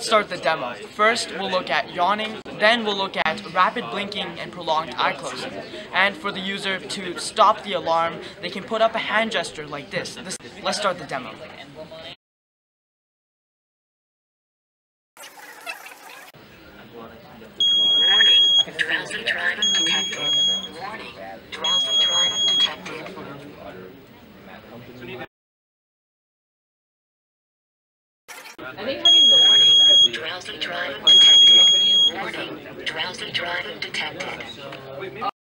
Start the demo. First, we'll look at yawning, then we'll look at rapid blinking and prolonged eye closing. And for the user to stop the alarm, they can put up a hand gesture like this. Let's start the demo. Warning, drowsy driving detected. Warning, drowsy driving detected. Warning, drowsy driving detected. Warning, drowsy driving detected.